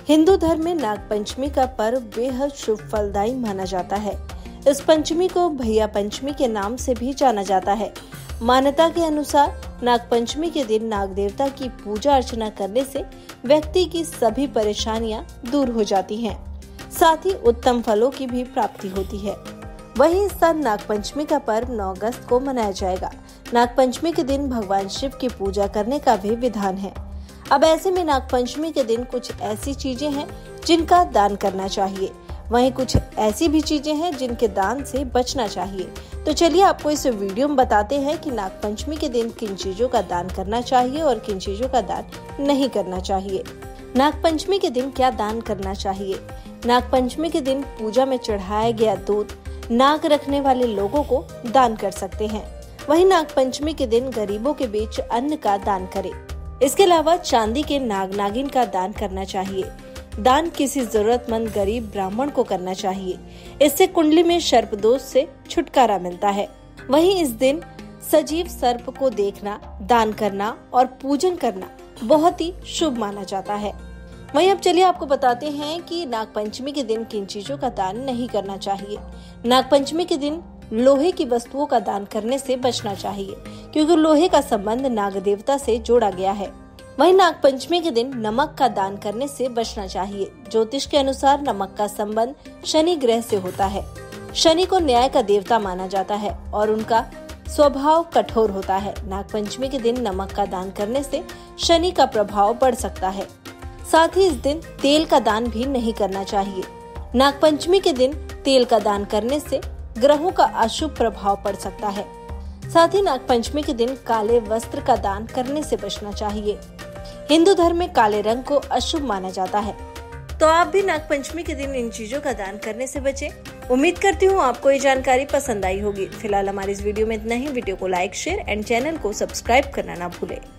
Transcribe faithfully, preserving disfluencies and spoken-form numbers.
हिंदू धर्म में नागपंचमी का पर्व बेहद शुभ फलदायी माना जाता है। इस पंचमी को भैया पंचमी के नाम से भी जाना जाता है। मान्यता के अनुसार नागपंचमी के दिन नाग देवता की पूजा अर्चना करने से व्यक्ति की सभी परेशानियां दूर हो जाती हैं, साथ ही उत्तम फलों की भी प्राप्ति होती है। वहीं इस साल नागपंचमी का पर्व नौ अगस्त को मनाया जाएगा। नागपंचमी के दिन भगवान शिव की पूजा करने का भी विधान है। अब ऐसे में नागपंचमी के दिन कुछ ऐसी चीजें हैं जिनका दान करना चाहिए, वहीं कुछ ऐसी भी चीजें हैं जिनके दान से बचना चाहिए। तो चलिए आपको इस वीडियो में बताते हैं कि नागपंचमी के दिन किन चीजों का दान करना चाहिए और किन चीजों का दान नहीं करना चाहिए। नागपंचमी के दिन क्या दान करना चाहिए? नागपंचमी के दिन पूजा में चढ़ाया गया दूध नाग रखने वाले लोगों को दान कर सकते हैं। वहीं नागपंचमी के दिन गरीबों के बीच अन्न का दान करें। इसके अलावा चांदी के नाग नागिन का दान करना चाहिए। दान किसी जरूरतमंद गरीब ब्राह्मण को करना चाहिए। इससे कुंडली में सर्प दोष से छुटकारा मिलता है। वहीं इस दिन सजीव सर्प को देखना, दान करना और पूजन करना बहुत ही शुभ माना जाता है। वहीं अब चलिए आपको बताते हैं कि नागपंचमी के दिन किन चीजों का दान नहीं करना चाहिए। नागपंचमी के दिन लोहे की वस्तुओं का दान करने से बचना चाहिए, क्योंकि लोहे का संबंध नाग देवता से जोड़ा गया है। वहीं नागपंचमी के दिन नमक का दान करने से बचना चाहिए। ज्योतिष के अनुसार नमक का संबंध शनि ग्रह से होता है। शनि को न्याय का देवता माना जाता है और उनका स्वभाव कठोर होता है। नागपंचमी के दिन नमक का दान करने से शनि का प्रभाव बढ़ सकता है। साथ ही इस दिन तेल का दान भी नहीं करना चाहिए। नागपंचमी के दिन तेल का दान करने से ग्रहों का अशुभ प्रभाव पड़ सकता है। साथ ही नागपंचमी के दिन काले वस्त्र का दान करने से बचना चाहिए। हिंदू धर्म में काले रंग को अशुभ माना जाता है। तो आप भी नागपंचमी के दिन इन चीजों का दान करने से बचें। उम्मीद करती हूँ आपको ये जानकारी पसंद आई होगी। फिलहाल हमारी इस वीडियो में इतना ही। वीडियो को लाइक, शेयर एंड चैनल को सब्सक्राइब करना ना भूलें।